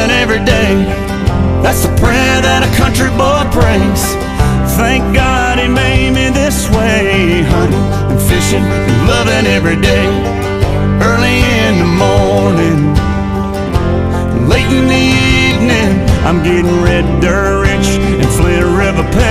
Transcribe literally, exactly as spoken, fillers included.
loving every day. That's the prayer that a country boy prays. Thank God he made me this way. Hunting and fishing and loving every day. Early in the morning, late in the evening, I'm getting red dirt rich and Flint